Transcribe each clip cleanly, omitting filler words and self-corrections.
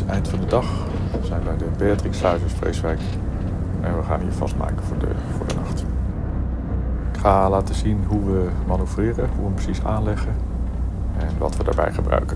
is eind van de dag. We zijn bij de Beatrixsluis Vreeswijk. En we gaan hier vastmaken voor de nacht. Ik ga laten zien hoe we manoeuvreren, hoe we hem precies aanleggen en wat we daarbij gebruiken.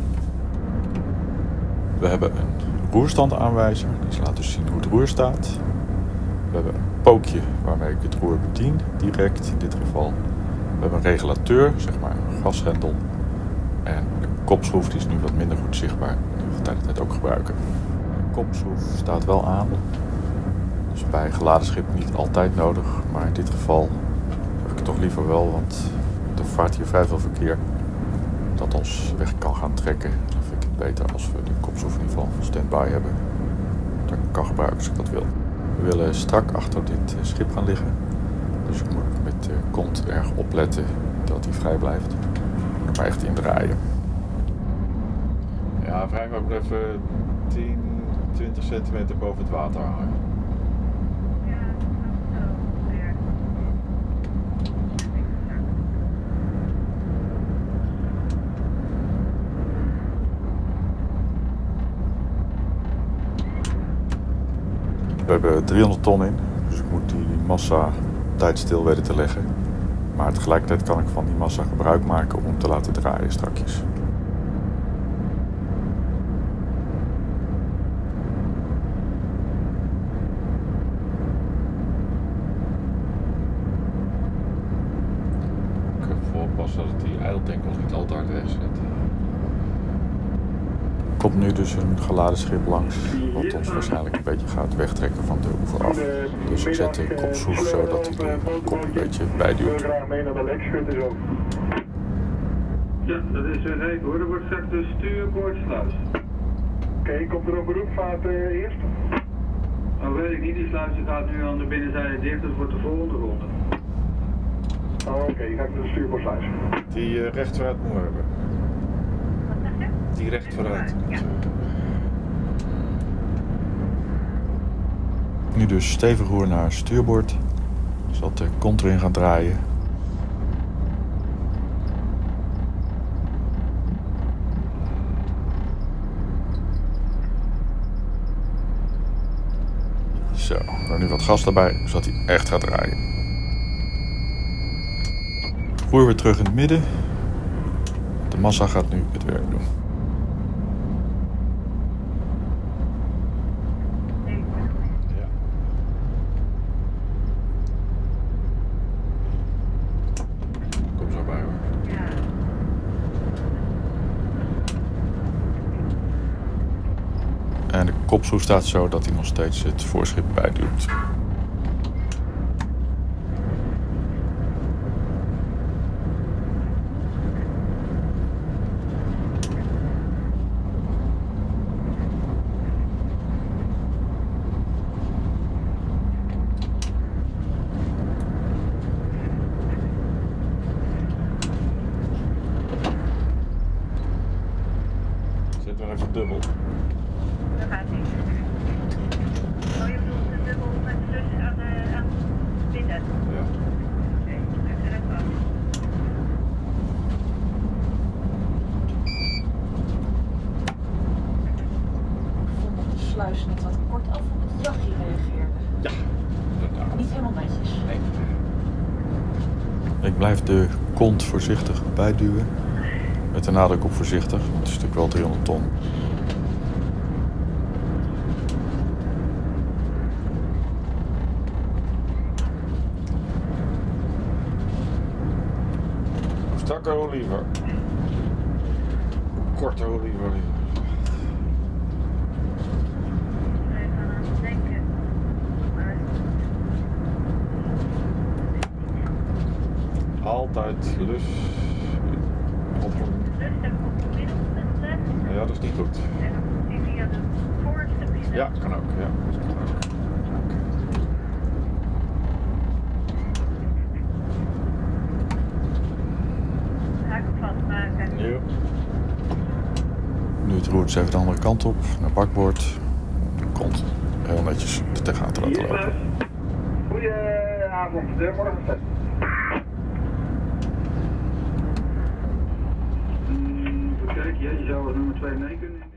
We hebben een roerstandaanwijzer, die laat dus zien hoe het roer staat. We hebben een pookje waarmee ik het roer bedien, direct in dit geval. We hebben een regulateur, zeg maar een gashendel. En de kopschroef die is nu wat minder goed zichtbaar, die we de hele tijd ook gebruiken. De kopschroef staat wel aan. Dus bij geladen schip niet altijd nodig, maar in dit geval heb ik het toch liever wel, want er vaart hier vrij veel verkeer dat ons weg kan gaan trekken. Dan vind ik het beter als we de kopschroef in ieder geval stand-by hebben. Dat ik kan gebruiken als ik dat wil. We willen strak achter dit schip gaan liggen, dus ik moet met de kont erg opletten dat hij vrij blijft. Ik moet hem echt indraaien. Ja, vrijwel moet even 10, 20 centimeter boven het water hangen. We hebben 300 ton in, dus ik moet die massa tijd stil weten te leggen. Maar tegelijkertijd kan ik van die massa gebruik maken om te laten draaien strakjes. Ik heb voorpassen dat die ijdeltankels niet al te hard wegzet. Er komt nu dus een geladen schip langs, wat ons waarschijnlijk een beetje gaat wegtrekken van de oever af. Dus ik zet de kopschroef zo dat hij de kop een beetje bijduwt. Ja, dat is een rijk hoor. Er wordt straks de stuurboordsluis. Oké, komt er een beroepsvaart eerst? Oh, weet ik niet. Die sluis gaat nu aan de binnenzijde dicht. Dat wordt de volgende ronde. Oh, oké, je gaat naar de stuurboordsluis. Die recht vooruit moet hebben. Die recht vooruit. Ja. Nu dus stevig roer naar stuurboord, zodat de kont erin gaat draaien. Zo, dan nu wat gas erbij, zodat hij echt gaat draaien. Roer weer terug in het midden. De massa gaat nu het werk doen. En de kopschroef staat zo dat hij nog steeds het voorschip bijduwt. Zet nog even dubbel. Dat gaat niet. Oh, je bedoelt de dubbel met de dus aan binnen? Ja. Oké, ik ga het vast. Ik vond dat de sluis net wat kort af op het dagje reageerde. Ja, inderdaad. Niet helemaal netjes. Nee. Ik blijf de kont voorzichtig bijduwen. Met de nadruk op voorzichtig, want het is natuurlijk wel 300 ton. Hoe strakker, hoe liever. Hoe korter, hoe liever. Wij gaan aan het denken. Maar Altijd lus op een... dus heb ik op de middelpunt leggen. Ja, dat is niet goed. En dan moet die via de voorste binnen. Ja, kan ook. Ja, dat kan ook. Ga ik hem vastmaken. Ja. Nu het roert even de andere kant op, naar bakboord. De kont heel netjes er tegenaan te laten lopen. Goedenavond, morgen. Kijk, je zou als nummer 2 mee kunnen.